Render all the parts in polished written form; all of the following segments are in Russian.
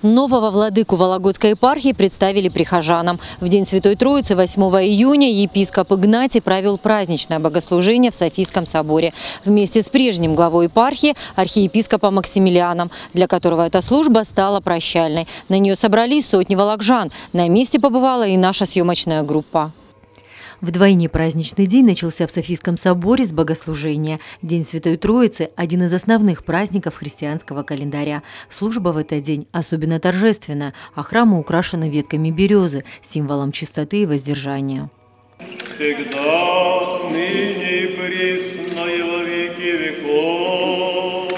Нового владыку Вологодской епархии представили прихожанам. В день Святой Троицы 8 июня епископ Игнатий провел праздничное богослужение в Софийском соборе вместе с прежним главой епархии архиепископом Максимилианом, для которого эта служба стала прощальной. На нее собрались сотни вологоджан. На месте побывала и наша съемочная группа. Вдвойне праздничный день начался в Софийском соборе с богослужения. День Святой Троицы – один из основных праздников христианского календаря. Служба в этот день особенно торжественная, а храмы украшены ветками березы, символом чистоты и воздержания. Всегда, ныне и присно, и во веки веков.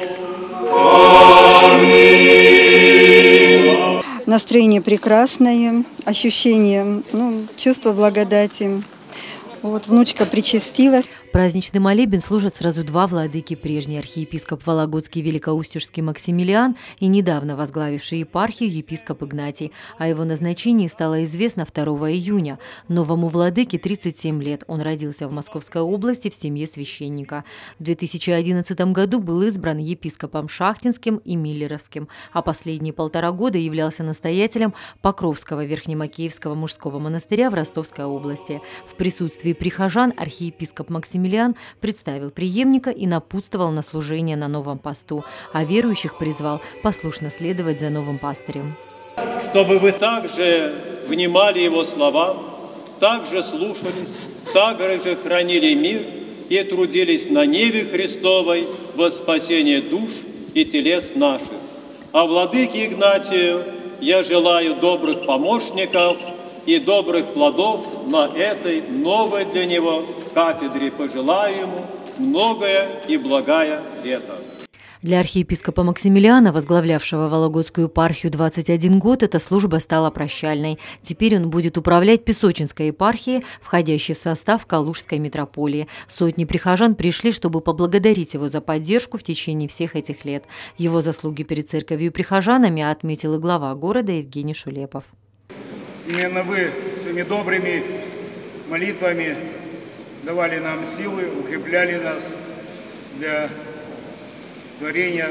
Аминь. Настроение прекрасное, ощущение, чувство благодати. Вот внучка причастилась. Праздничный молебен служат сразу два владыки: прежний архиепископ Вологодский Великоустюжский Максимилиан и недавно возглавивший епархию епископ Игнатий. О его назначении стало известно 2 июня. Новому владыке 37 лет. Он родился в Московской области в семье священника. В 2011 году был избран епископом Шахтинским и Миллеровским, а последние 1,5 года являлся настоятелем Покровского Верхнемакеевского мужского монастыря в Ростовской области. В присутствии прихожан архиепископ Максимилиан представил преемника и напутствовал на служение на новом посту, а верующих призвал послушно следовать за новым пастырем. Чтобы вы также внимали его словам, также слушались, также хранили мир и трудились на ниве Христовой во спасение душ и телес наших. А владыке Игнатию я желаю добрых помощников и добрых плодов на этой новой для него кафедре. Пожелаю ему многое и благое лето. Для архиепископа Максимилиана, возглавлявшего Вологодскую епархию 21 год, эта служба стала прощальной. Теперь он будет управлять Песочинской епархией, входящей в состав Калужской митрополии. Сотни прихожан пришли, чтобы поблагодарить его за поддержку в течение всех этих лет. Его заслуги перед церковью и прихожанами отметил и глава города Евгений Шулепов. Именно вы своими добрыми молитвами давали нам силы, укрепляли нас для творения,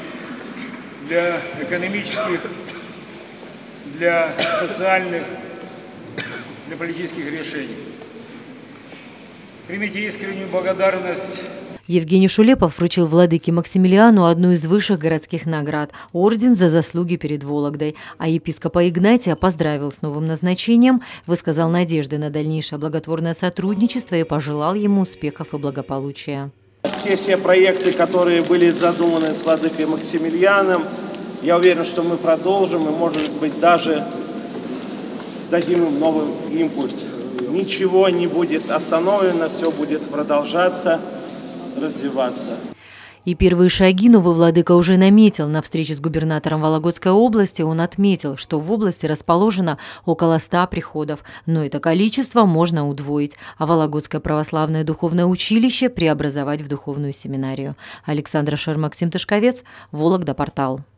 для экономических, для социальных, для политических решений. Примите искреннюю благодарность. Евгений Шулепов вручил владыке Максимилиану одну из высших городских наград – орден за заслуги перед Вологдой. А епископа Игнатия поздравил с новым назначением, высказал надежды на дальнейшее благотворное сотрудничество и пожелал ему успехов и благополучия. Все проекты, которые были задуманы с владыкой Максимилианом, я уверен, что мы продолжим и, может быть, даже дадим им новый импульс. Ничего не будет остановлено, все будет продолжаться, развиваться. И первые шаги новый владыка уже наметил. На встрече с губернатором Вологодской области он отметил, что в области расположено около 100 приходов, но это количество можно удвоить, а Вологодское православное духовное училище преобразовать в духовную семинарию. Александра Шер, Максим Тышковец, Вологда, портал.